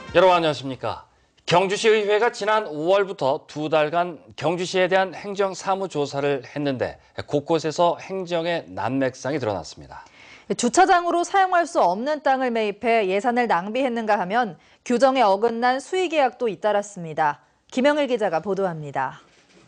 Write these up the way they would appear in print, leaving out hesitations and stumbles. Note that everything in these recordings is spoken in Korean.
여러분 안녕하십니까. 경주시의회가 지난 5월부터 2달간 경주시에 대한 행정 사무조사를 했는데 곳곳에서 행정의 난맥상이 드러났습니다. 주차장으로 사용할 수 없는 땅을 매입해 예산을 낭비했는가 하면 규정에 어긋난 수의계약도 잇따랐습니다. 김영일 기자가 보도합니다.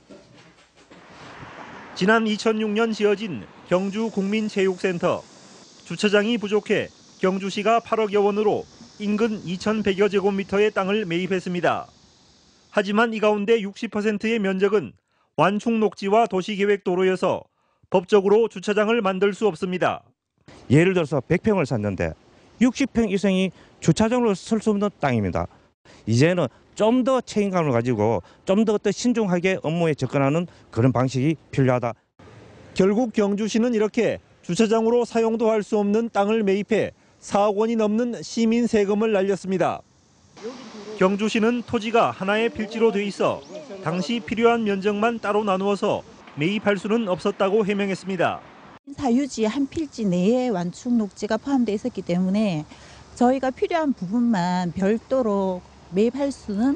지난 2006년 지어진 경주국민체육센터. 주차장이 부족해 경주시가 8억여 원으로 인근 2,100여 제곱미터의 땅을 매입했습니다. 하지만 이 가운데 60%의 면적은 완충 녹지와 도시계획도로여서 법적으로 주차장을 만들 수 없습니다. 예를 들어서 100평을 샀는데 60평 이상이 주차장으로 쓸 수 없는 땅입니다. 이제는 좀 더 책임감을 가지고 좀 더 신중하게 업무에 접근하는 그런 방식이 필요하다. 결국 경주시는 이렇게 주차장으로 사용도 할 수 없는 땅을 매입해 4억 원이 넘는 시민 세금을 날렸습니다. 경주시는 토지가 하나의 필지로 돼 있어 당시 필요한 면적만 따로 나누어서 매입할 수는 없었다고 해명했습니다. 사유지 한 필지 내에 완충 녹지가 포함되어 있었기 때문에 저희가 필요한 부분만 별도로 매입할 수는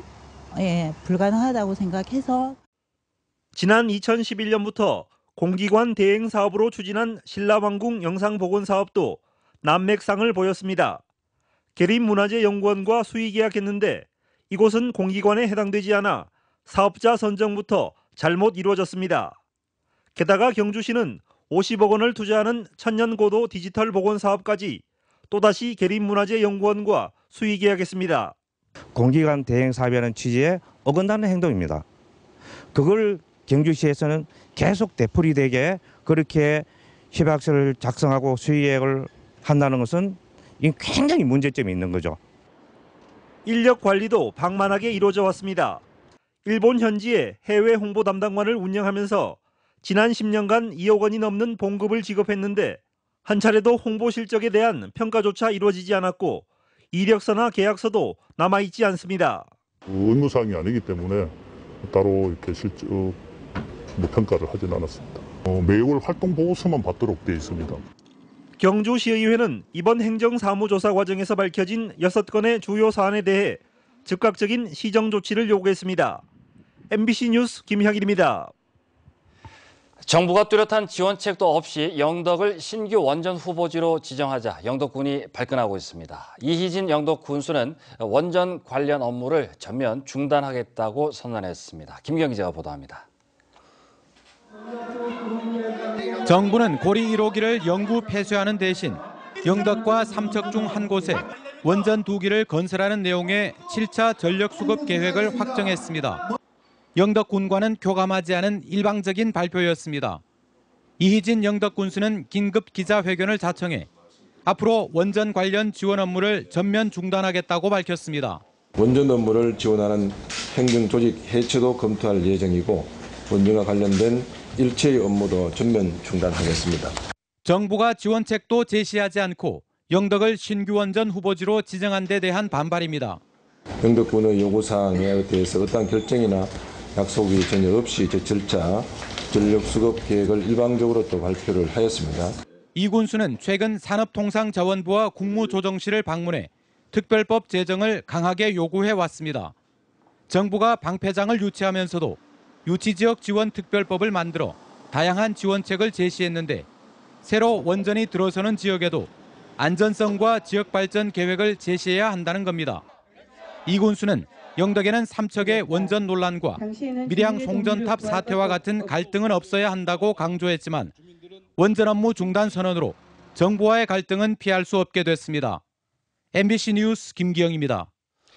불가능하다고 생각해서 지난 2011년부터 공기관 대행 사업으로 추진한 신라왕궁 영상복원 사업도 난맥상을 보였습니다. 계림문화재연구원과 수의계약했는데 이곳은 공기관에 해당되지 않아 사업자 선정부터 잘못 이루어졌습니다. 게다가 경주시는 50억 원을 투자하는 천년고도 디지털 복원 사업까지 또다시 계림문화재연구원과 수의계약했습니다. 공기관 대행 사업이라는 취지에 어긋나는 행동입니다. 그걸 경주시에서는 계속 되풀이되게 그렇게 협약서를 작성하고 수의계획을 한다는 것은 굉장히 문제점이 있는 거죠. 인력 관리도 방만하게 이루어져 왔습니다. 일본 현지에 해외 홍보 담당관을 운영하면서 지난 10년간 2억 원이 넘는 봉급을 지급했는데 한 차례도 홍보 실적에 대한 평가조차 이루어지지 않았고 이력서나 계약서도 남아있지 않습니다. 의무사항이 아니기 때문에 따로 이렇게 실적 평가를 하진 않았습니다. 매월 활동 보고서만 받도록 되어 있습니다. 경주시의회는 이번 행정사무조사 과정에서 밝혀진 6건의 주요 사안에 대해 즉각적인 시정 조치를 요구했습니다. MBC 뉴스 김향일입니다. 정부가 뚜렷한 지원책도 없이 영덕을 신규 원전 후보지로 지정하자 영덕군이 발끈하고 있습니다. 이희진 영덕 군수는 원전 관련 업무를 전면 중단하겠다고 선언했습니다. 김경 기자가 보도합니다. 정부는 고리 1호기를 영구 폐쇄하는 대신 영덕과 삼척 중 한 곳에 원전 2기를 건설하는 내용의 7차 전력수급 계획을 확정했습니다. 영덕군과는 교감하지 않은 일방적인 발표였습니다. 이희진 영덕군수는 긴급 기자회견을 자청해 앞으로 원전 관련 지원 업무를 전면 중단하겠다고 밝혔습니다. 원전 업무를 지원하는 행정조직 해체도 검토할 예정이고 원전과 관련된 일체의 업무도 전면 중단하겠습니다. 정부가 지원책도 제시하지 않고 영덕을 신규 원전 후보지로 지정한 데 대한 반발입니다. 영덕군의 요구사항에 대해서 어떠한 결정이나 약속이 전혀 없이 제7차 전력수급 계획을 일방적으로 또 발표를 하였습니다. 이 군수는 최근 산업통상자원부와 국무조정실을 방문해 특별법 제정을 강하게 요구해 왔습니다. 정부가 방패장을 유치하면서도 유치지역 지원 특별법을 만들어 다양한 지원책을 제시했는데 새로 원전이 들어서는 지역에도 안전성과 지역 발전 계획을 제시해야 한다는 겁니다. 이 군수는 영덕에는 삼척의 원전 논란과 밀양 송전탑 사태와 같은 갈등은 없어야 한다고 강조했지만 원전 업무 중단 선언으로 정부와의 갈등은 피할 수 없게 됐습니다. MBC 뉴스 김기영입니다.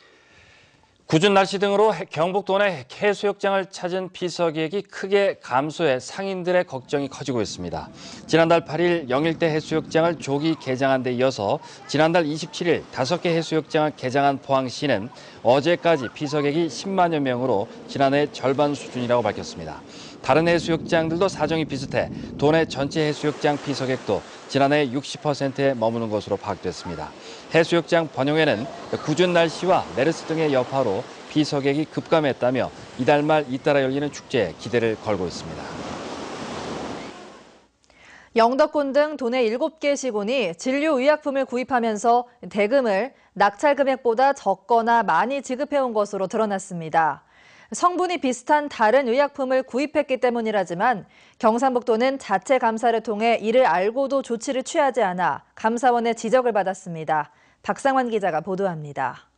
궂은 날씨 등으로 경북도 내 해수욕장을 찾은 피서객이 크게 감소해 상인들의 걱정이 커지고 있습니다. 지난달 8일 영일대 해수욕장을 조기 개장한 데 이어서 지난달 27일 5개 해수욕장을 개장한 포항시는 어제까지 피서객이 10만여 명으로 지난해 절반 수준이라고 밝혔습니다. 다른 해수욕장들도 사정이 비슷해 도내 전체 해수욕장 피서객도 지난해 60%에 머무는 것으로 파악됐습니다. 해수욕장 번영에는 궂은 날씨와 메르스 등의 여파로 피서객이 급감했다며 이달 말 잇따라 열리는 축제에 기대를 걸고 있습니다. 영덕군 등 도내 7개 시군이 진료의약품을 구입하면서 대금을 낙찰 금액보다 적거나 많이 지급해온 것으로 드러났습니다. 성분이 비슷한 다른 의약품을 구입했기 때문이라지만 경상북도는 자체 감사를 통해 이를 알고도 조치를 취하지 않아 감사원의 지적을 받았습니다. 박상환 기자가 보도합니다.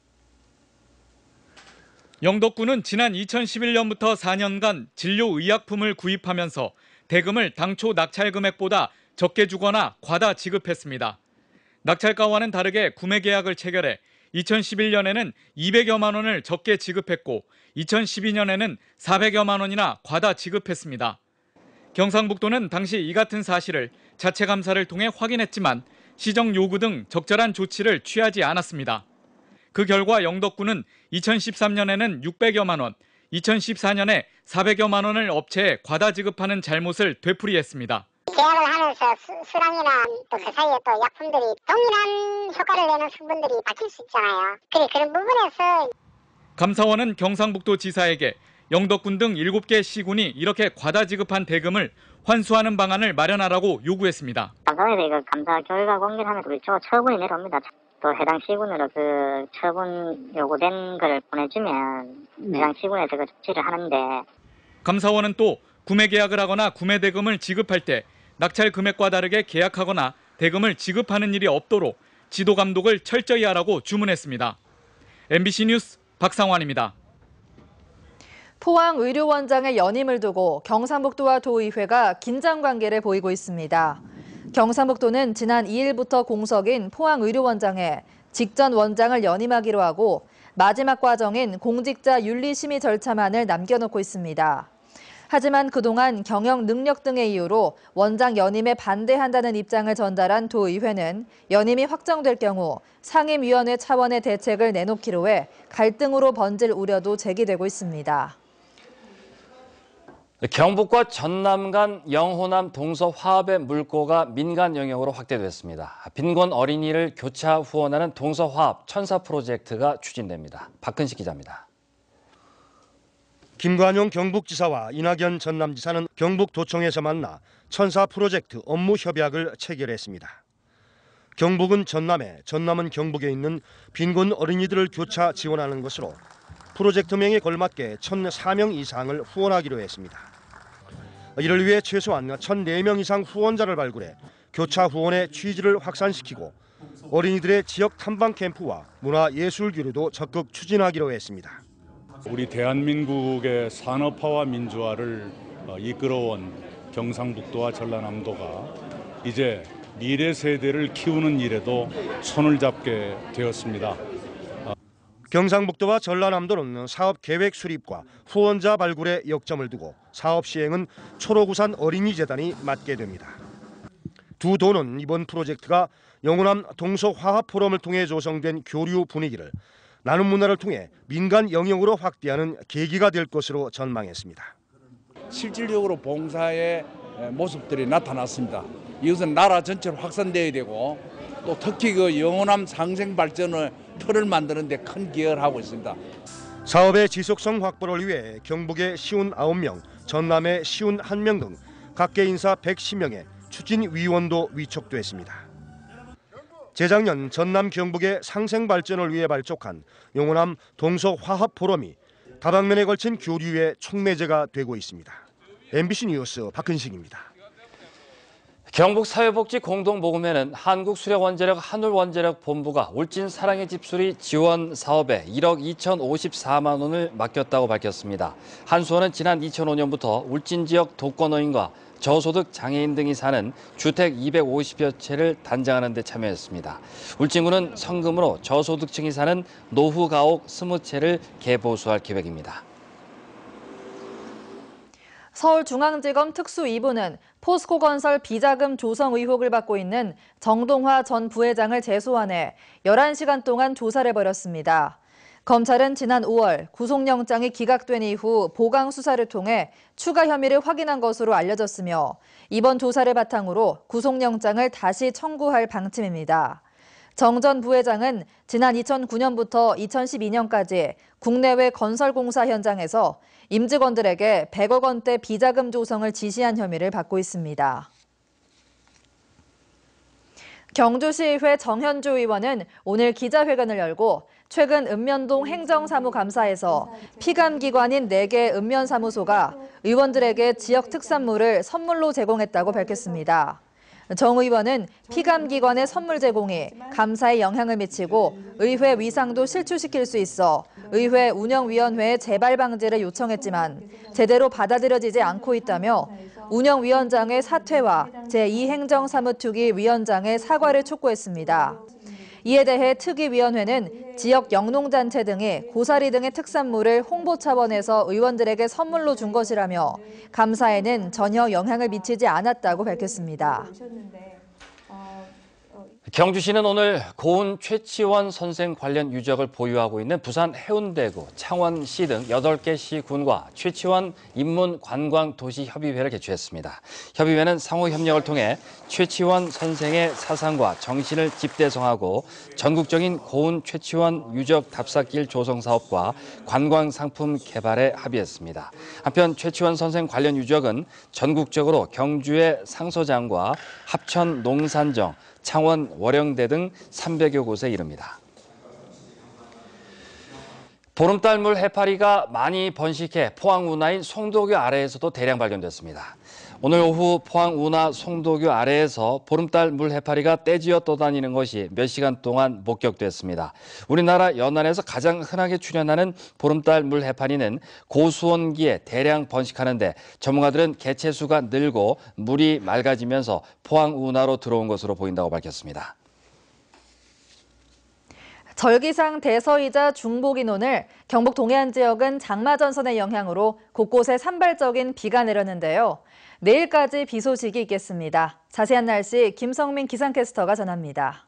영덕군은 지난 2011년부터 4년간 진료의약품을 구입하면서 대금을 당초 낙찰 금액보다 적게 주거나 과다 지급했습니다. 낙찰가와는 다르게 구매 계약을 체결해 2011년에는 200여만 원을 적게 지급했고 2012년에는 400여만 원이나 과다 지급했습니다. 경상북도는 당시 이 같은 사실을 자체 감사를 통해 확인했지만 시정 요구 등 적절한 조치를 취하지 않았습니다. 그 결과 영덕군은 2013년에는 600여만 원, 2014년에 400여만 원을 업체에 과다 지급하는 잘못을 되풀이했습니다. 계약을 하면서 수량이나 또 그 사이에 또 약품들이 동일한 효과를 내는 성분들이 바뀔 수 있잖아요. 그런 부분에서 감사원은 경상북도 지사에게 영덕군 등 7개 시군이 이렇게 과다 지급한 대금을 환수하는 방안을 마련하라고 요구했습니다. 감사원에서 이거 감사 결과 공개를 하면 처분이 내려옵니다. 또 해당 시군으로 그 처분 요구된 걸 보내주면 해당 시군에서 그 조치를 하는데, 감사원은 또 구매 계약을 하거나 구매 대금을 지급할 때 낙찰 금액과 다르게 계약하거나 대금을 지급하는 일이 없도록 지도 감독을 철저히 하라고 주문했습니다. MBC 뉴스 박상환입니다. 포항의료원장의 연임을 두고 경상북도와 도의회가 긴장 관계를 보이고 있습니다. 경상북도는 지난 2일부터 공석인 포항의료원장에 직전 원장을 연임하기로 하고 마지막 과정인 공직자 윤리심의 절차만을 남겨놓고 있습니다. 하지만 그동안 경영 능력 등의 이유로 원장 연임에 반대한다는 입장을 전달한 도의회는 연임이 확정될 경우 상임위원회 차원의 대책을 내놓기로 해 갈등으로 번질 우려도 제기되고 있습니다. 경북과 전남 간 영호남 동서 화합의 물꼬가 민간 영역으로 확대됐습니다. 빈곤 어린이를 교차 후원하는 동서 화합 천사 프로젝트가 추진됩니다. 박근식 기자입니다. 김관용 경북지사와 이낙연 전남지사는 경북도청에서 만나 천사 프로젝트 업무 협약을 체결했습니다. 경북은 전남에, 전남은 경북에 있는 빈곤 어린이들을 교차 지원하는 것으로 프로젝트명에 걸맞게 1,004명 이상을 후원하기로 했습니다. 이를 위해 최소한 1,004명 이상 후원자를 발굴해 교차 후원의 취지를 확산시키고 어린이들의 지역 탐방 캠프와 문화예술 교류도 적극 추진하기로 했습니다. 우리 대한민국의 산업화와 민주화를 이끌어온 경상북도와 전라남도가 이제 미래 세대를 키우는 일에도 손을 잡게 되었습니다. 경상북도와 전라남도는 사업 계획 수립과 후원자 발굴에 역점을 두고 사업 시행은 초록우산 어린이재단이 맡게 됩니다. 두 도는 이번 프로젝트가 영호남 동서화합 포럼을 통해 조성된 교류 분위기를 나눔 문화를 통해 민간 영역으로 확대하는 계기가 될 것으로 전망했습니다. 실질적으로 봉사의 모습들이 나타났습니다. 이것은 나라 전체로 확산돼야 되고 또 특히 그 영호남 상생 발전의 틀을 만드는 데 큰 기여를 하고 있습니다. 사업의 지속성 확보를 위해 경북의 시운 9명, 전남의 시운 1명 등 각계 인사 110명의 추진위원도 위촉됐습니다. 재작년 전남 경북의 상생 발전을 위해 발족한 영호남 동서화합 포럼이 다방면에 걸친 교류의 촉매제가 되고 있습니다. MBC 뉴스 박근식입니다. 경북사회복지공동모금회는 한국수력원자력 한울원자력본부가 울진 사랑의 집수리 지원 사업에 1억 2,054만 원을 맡겼다고 밝혔습니다. 한수원은 지난 2005년부터 울진 지역 독거노인과 저소득 장애인 등이 사는 주택 250여 채를 단장하는 데 참여했습니다. 울진군은 성금으로 저소득층이 사는 노후 가옥 20채를 개보수할 계획입니다. 서울중앙지검 특수 2부는 포스코건설 비자금 조성 의혹을 받고 있는 정동화 전 부회장을 재소환해 11시간 동안 조사를 벌였습니다. 검찰은 지난 5월 구속영장이 기각된 이후 보강 수사를 통해 추가 혐의를 확인한 것으로 알려졌으며 이번 조사를 바탕으로 구속영장을 다시 청구할 방침입니다. 정 전 부회장은 지난 2009년부터 2012년까지 국내외 건설공사 현장에서 임직원들에게 100억 원대 비자금 조성을 지시한 혐의를 받고 있습니다. 경주시의회 정현주 의원은 오늘 기자회견을 열고 최근 읍면동 행정사무감사에서 피감기관인 4개 읍면사무소가 의원들에게 지역 특산물을 선물로 제공했다고 밝혔습니다. 정 의원은 피감기관의 선물 제공이 감사에 영향을 미치고 의회 위상도 실추시킬 수 있어 의회 운영위원회에 재발 방지를 요청했지만 제대로 받아들여지지 않고 있다며 운영위원장의 사퇴와 제2행정사무특위 위원장의 사과를 촉구했습니다. 이에 대해 특위위원회는 지역 영농단체 등이 고사리 등의 특산물을 홍보 차원에서 의원들에게 선물로 준 것이라며 감사에는 전혀 영향을 미치지 않았다고 밝혔습니다. 경주시는 오늘 고은 최치원 선생 관련 유적을 보유하고 있는 부산 해운대구, 창원시 등 8개 시군과 최치원 인문관광도시협의회를 개최했습니다. 협의회는 상호 협력을 통해 최치원 선생의 사상과 정신을 집대성하고 전국적인 고은 최치원 유적 답사길 조성 사업과 관광상품 개발에 합의했습니다. 한편 최치원 선생 관련 유적은 전국적으로 경주의 상소장과 합천 농산정, 창원 월영대 등 300여 곳에 이릅니다. 보름달물 해파리가 많이 번식해 포항 운하인 송도교 아래에서도 대량 발견됐습니다. 오늘 오후 포항 운하 송도교 아래에서 보름달 물 해파리가 떼지어 떠다니는 것이 몇 시간 동안 목격됐습니다. 우리나라 연안에서 가장 흔하게 출현하는 보름달 물 해파리는 고수온기에 대량 번식하는데 전문가들은 개체수가 늘고 물이 맑아지면서 포항 운하로 들어온 것으로 보인다고 밝혔습니다. 절기상 대서이자 중복인 오늘 경북 동해안 지역은 장마 전선의 영향으로 곳곳에 산발적인 비가 내렸는데요. 내일까지 비 소식이 있겠습니다. 자세한 날씨 김성민 기상캐스터가 전합니다.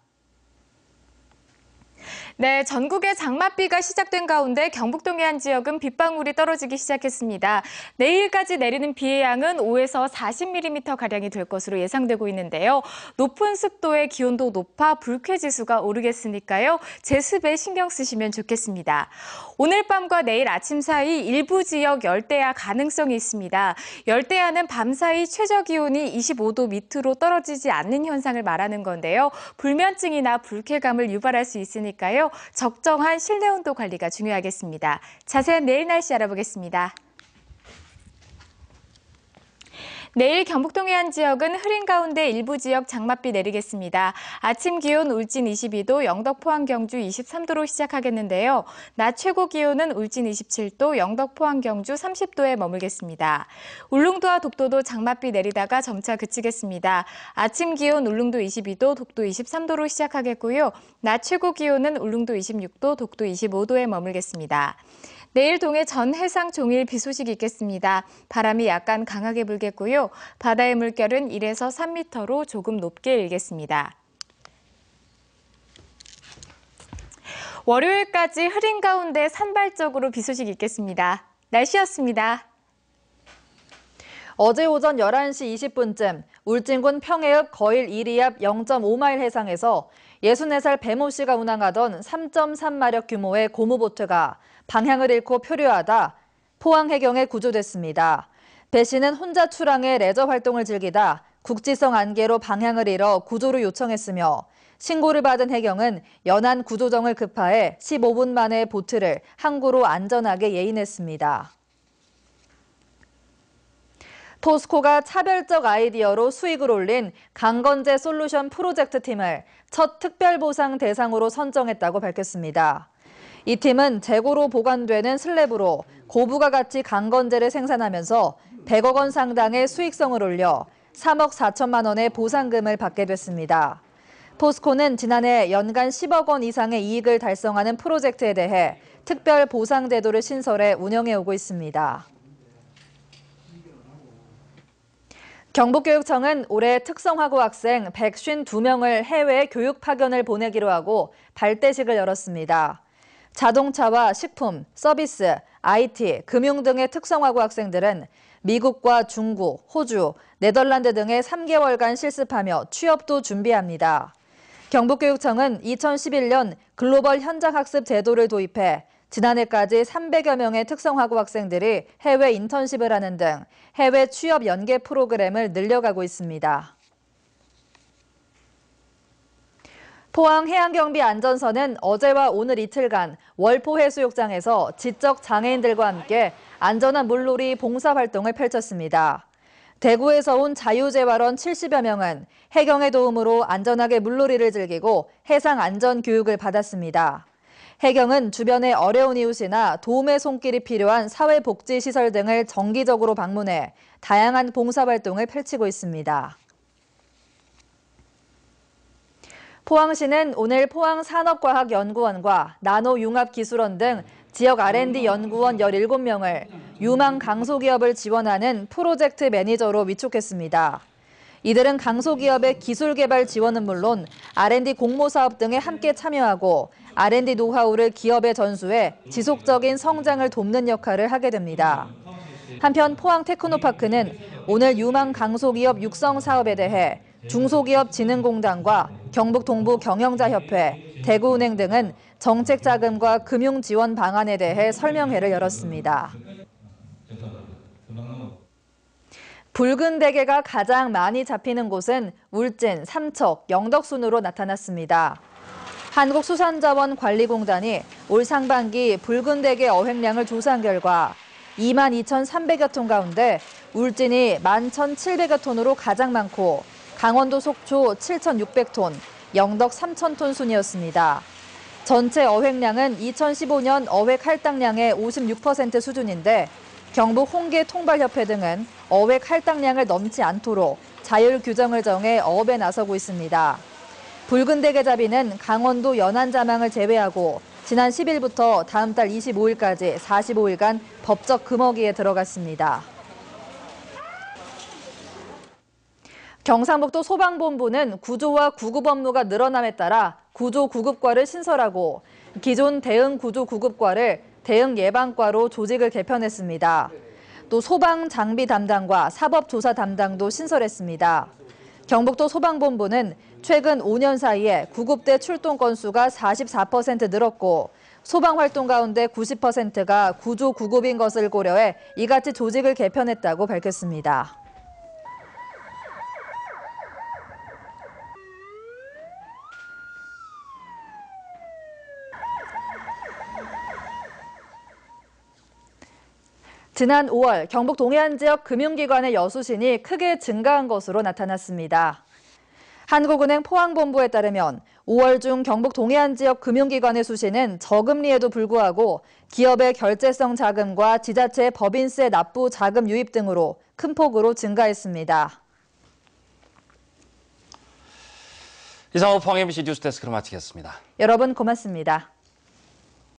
네, 전국에 장맛비가 시작된 가운데 경북 동해안 지역은 빗방울이 떨어지기 시작했습니다. 내일까지 내리는 비의 양은 5에서 40mm가량이 될 것으로 예상되고 있는데요. 높은 습도에 기온도 높아 불쾌지수가 오르겠으니까요. 제습에 신경 쓰시면 좋겠습니다. 오늘 밤과 내일 아침 사이 일부 지역 열대야 가능성이 있습니다. 열대야는 밤 사이 최저기온이 25도 밑으로 떨어지지 않는 현상을 말하는 건데요. 불면증이나 불쾌감을 유발할 수 있으니까요. 적정한 실내 온도 관리가 중요하겠습니다. 자세한 내일 날씨 알아보겠습니다. 내일 경북 동해안 지역은 흐린 가운데 일부 지역 장맛비 내리겠습니다. 아침 기온 울진 22도, 영덕, 포항, 경주 23도로 시작하겠는데요. 낮 최고 기온은 울진 27도, 영덕, 포항, 경주 30도에 머물겠습니다. 울릉도와 독도도 장맛비 내리다가 점차 그치겠습니다. 아침 기온 울릉도 22도, 독도 23도로 시작하겠고요. 낮 최고 기온은 울릉도 26도, 독도 25도에 머물겠습니다. 내일 동해 전 해상 종일 비 소식이 있겠습니다. 바람이 약간 강하게 불겠고요. 바다의 물결은 1에서 3m로 조금 높게 일겠습니다. 월요일까지 흐린 가운데 산발적으로 비 소식이 있겠습니다. 날씨였습니다. 어제 오전 11시 20분쯤 울진군 평해읍 거일 1리 앞 0.5마일 해상에서 64살 배모 씨가 운항하던 3.3마력 규모의 고무보트가 방향을 잃고 표류하다 포항 해경에 구조됐습니다. 배 씨는 혼자 출항해 레저 활동을 즐기다 국지성 안개로 방향을 잃어 구조를 요청했으며 신고를 받은 해경은 연안 구조정을 급파해 15분 만에 보트를 항구로 안전하게 예인했습니다. 포스코가 차별적 아이디어로 수익을 올린 강건제 솔루션 프로젝트 팀을 첫 특별보상 대상으로 선정했다고 밝혔습니다. 이 팀은 재고로 보관되는 슬랩으로 고부가 가치 강건제를 생산하면서 100억 원 상당의 수익성을 올려 3억 4천만 원의 보상금을 받게 됐습니다. 포스코는 지난해 연간 10억 원 이상의 이익을 달성하는 프로젝트에 대해 특별 보상 제도를 신설해 운영해오고 있습니다. 경북교육청은 올해 특성화고 학생 152명을 해외 교육 파견을 보내기로 하고 발대식을 열었습니다. 자동차와 식품, 서비스, IT, 금융 등의 특성화고 학생들은 미국과 중국, 호주, 네덜란드 등에 3개월간 실습하며 취업도 준비합니다. 경북교육청은 2011년 글로벌 현장학습 제도를 도입해 지난해까지 300여 명의 특성화고 학생들이 해외 인턴십을 하는 등 해외 취업 연계 프로그램을 늘려가고 있습니다. 포항해양경비안전선은 어제와 오늘 이틀간 월포 해수욕장에서 지적 장애인들과 함께 안전한 물놀이 봉사활동을 펼쳤습니다. 대구에서 온 자유재활원 70여 명은 해경의 도움으로 안전하게 물놀이를 즐기고 해상 안전 교육을 받았습니다. 해경은 주변의 어려운 이웃이나 도움의 손길이 필요한 사회복지시설 등을 정기적으로 방문해 다양한 봉사활동을 펼치고 있습니다. 포항시는 오늘 포항산업과학연구원과 나노융합기술원 등 지역 R&D 연구원 17명을 유망 강소기업을 지원하는 프로젝트 매니저로 위촉했습니다. 이들은 강소기업의 기술개발 지원은 물론 R&D 공모사업 등에 함께 참여하고 R&D 노하우를 기업에 전수해 지속적인 성장을 돕는 역할을 하게 됩니다. 한편 포항테크노파크는 오늘 유망 강소기업 육성 사업에 대해 중소기업진흥공단과 경북동부 경영자협회, 대구은행 등은 정책 자금과 금융 지원 방안에 대해 설명회를 열었습니다. 붉은 대게가 가장 많이 잡히는 곳은 울진, 삼척, 영덕 순으로 나타났습니다. 한국수산자원관리공단이 올 상반기 붉은 대게 어획량을 조사한 결과 22,300여 톤 가운데 울진이 11,700여 톤으로 가장 많고 강원도 속초 7,600톤, 영덕 3,000톤 순이었습니다. 전체 어획량은 2015년 어획 할당량의 56% 수준인데 경북 홍게 통발협회 등은 어획 할당량을 넘지 않도록 자율 규정을 정해 어업에 나서고 있습니다. 붉은 대게잡이는 강원도 연안자망을 제외하고 지난 10일부터 다음 달 25일까지 45일간 법적 금어기에 들어갔습니다. 경상북도 소방본부는 구조와 구급 업무가 늘어남에 따라 구조구급과를 신설하고 기존 대응구조구급과를 대응예방과로 조직을 개편했습니다. 또 소방장비 담당과 사법조사 담당도 신설했습니다. 경북도 소방본부는 최근 5년 사이에 구급대 출동 건수가 44% 늘었고 소방활동 가운데 90%가 구조구급인 것을 고려해 이같이 조직을 개편했다고 밝혔습니다. 지난 5월 경북 동해안 지역 금융기관의 여수신이 크게 증가한 것으로 나타났습니다. 한국은행 포항본부에 따르면 5월 중 경북 동해안 지역 금융기관의 수신은 저금리에도 불구하고 기업의 결제성 자금과 지자체 법인세 납부 자금 유입 등으로 큰 폭으로 증가했습니다. 이상으로 포항 MBC 뉴스데스크를 마치겠습니다. 여러분 고맙습니다.